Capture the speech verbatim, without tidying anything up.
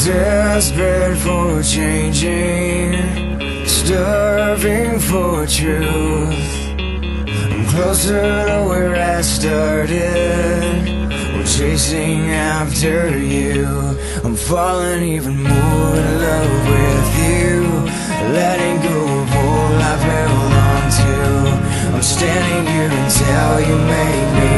Desperate for changing, starving for truth. I'm closer to where I started, we're chasing after you. I'm falling even more in love with you, letting go of all I've held on to. I'm standing here until you make me